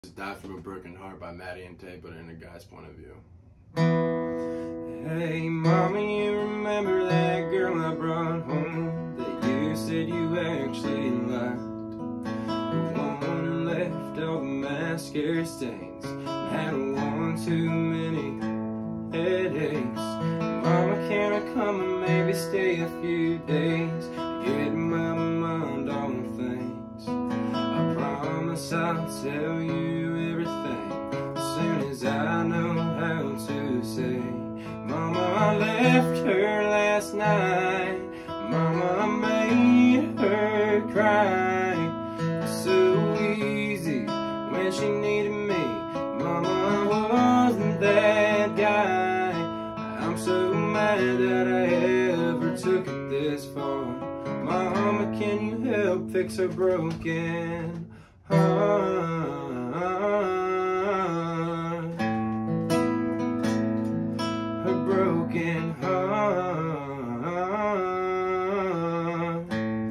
Die from a Broken Heart by Maddie and Tay, but in a guy's point of view. Hey mama, you remember that girl I brought home that you said you actually liked? The one who left all the mascara stains and had one too many headaches. Mama, can I come and maybe stay a few days to get my mind on things? I promise I'll tell you everything as soon as I know how to say. Mama, I left her last night. Mama, I made her cry. So easy when she needed me. Mama, I wasn't that guy. I'm so mad that I ever took it this far. Mama, can you help fix her broken heart? Her broken heart.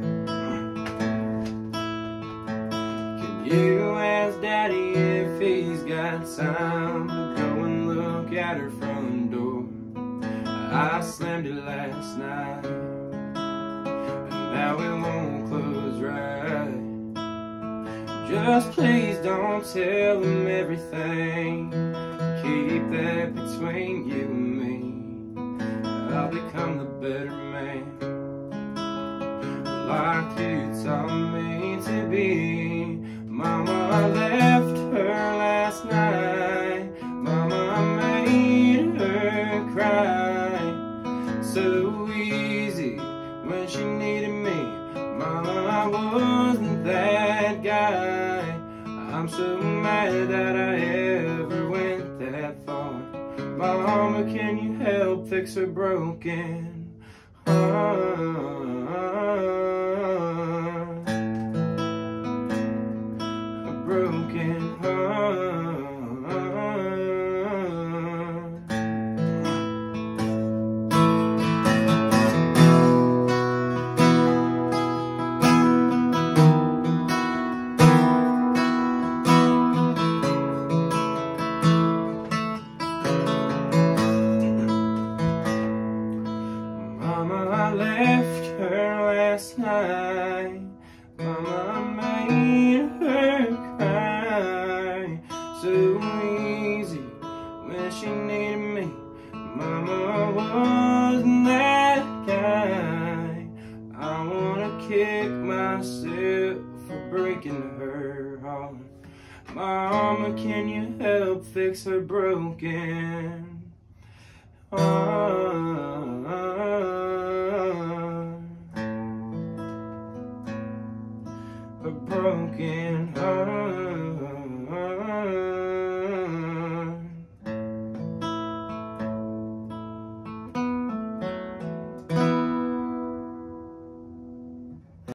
Can you ask Daddy if he's got time to go and look at her front door? I slammed it last night, and now it won't close right. Just please don't tell him everything. Keep that between you and me. I'll become the better man, like you taught me to be. Mama, I left her last night. Mama, I made her cry. So easy when she needed me. Mama, I wasn't that guy. I'm so mad that I ever went that far. Mama, can you help fix her broken heart? A broken heart. Mama, I left her last night. Mama, I made her cry. So easy when she needed me. Mama, I wasn't that guy. I wanna kick myself for breaking her heart. Mama, can you help fix her broken heart? A broken heart.